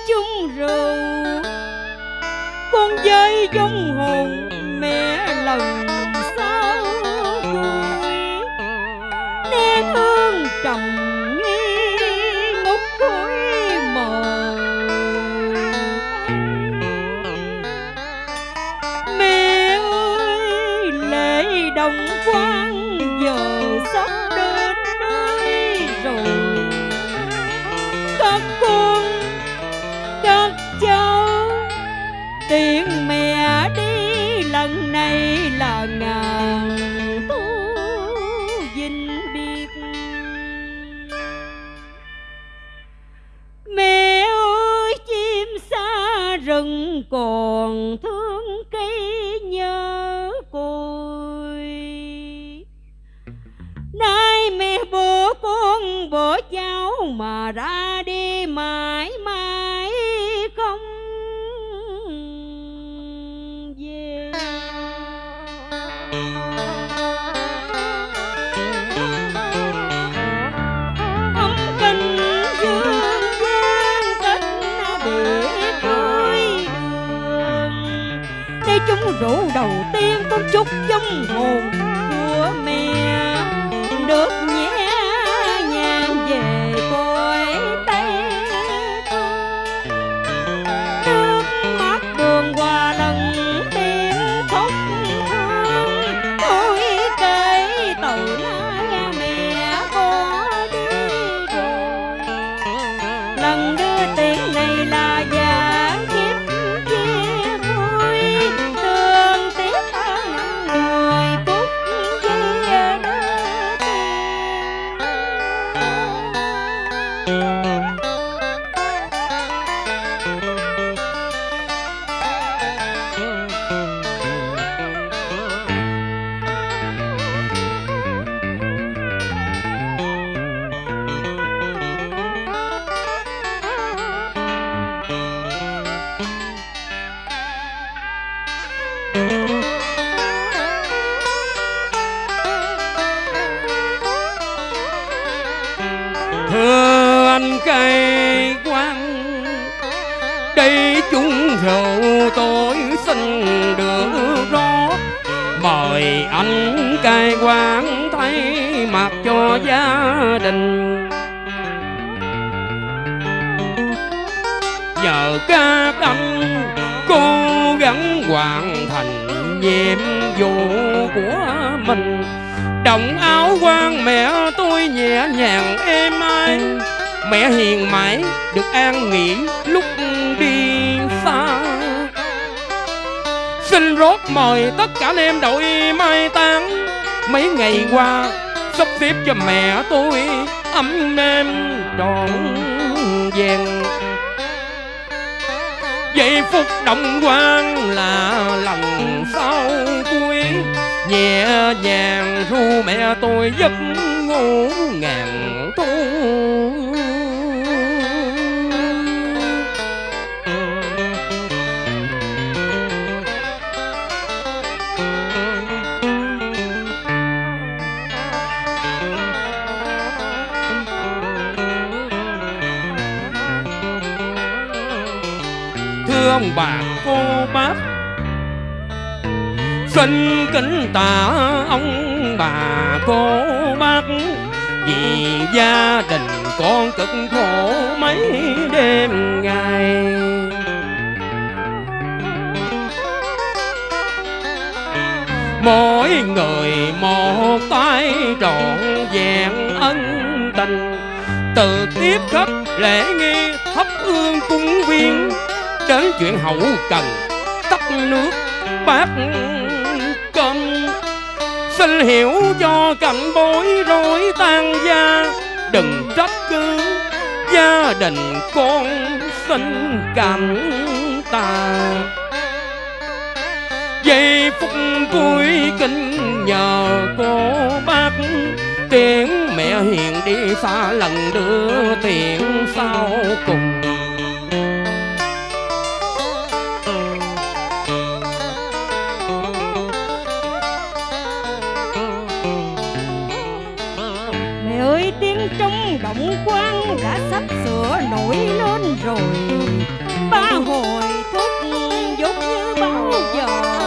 chung rượu, con với vong hồn mẹ lần sau vui, nén hương trầm nghi ngút khói mờ. Mẹ ơi lễ đồng quan giờ sắp đến nơi rồi, các con các cháu tiễn mẹ đi lần này là ngàn thu vinh biệt. Mẹ ơi chim xa rừng còn thương cây nhớ cội, nay mẹ bỏ con bỏ cháu mà ra đi mãi mãi không về. Âm kinh dương gian cách biệt đôi đường, đây chúng rượu đầu tiên có chút vong hồn của mẹ được nhẹ nhàng về cõi Tây Phương. Nước mắt buồn qua lần tiếng khóc thương, thôi kể từ nay mẹ có đi rồi. Lần đưa tiếng này là giảng kiếp chia vui, thương tiếc ơn người phúc chia đôi thưa anh cai quan, đây chung rượu tôi xin được rót, mời anh cai quan thay mặt cho gia đình. Nhờ các anh cố gắng hoàn thành nhiệm vụ của mình, đồng áo quan mẹ tôi nhẹ nhàng êm ái, mẹ hiền mãi được an nghỉ lúc đi xa. Xin rót mời tất cả anh em đội mai táng, mấy ngày qua sắp xếp cho mẹ tôi ấm êm trọn vẹn. Giây phút động quan là lần sau cuối, nhẹ nhàng ru mẹ tôi giấc ngủ ngàn thu. Thưa ông bà cô bác, xin kính tạ ông bà cô bác, vì gia đình con cực khổ mấy đêm ngày. Mỗi người một tay trọn vẹn ân tình, từ tiếp khách lễ nghi thắp hương cúng viếng, đến chuyện hậu cần tắt nước bát cơm. Xin hiểu cho cảnh bối rối tan gia, đừng trách cứ gia đình con xin cảm tạ. Giây phút cuối kính nhờ cô bác, tiễn mẹ hiền đi xa lần đưa tiền sau cùng. trọng quan đã sắp sửa nổi lên rồi. Ba hồi thúc giục như bao giờ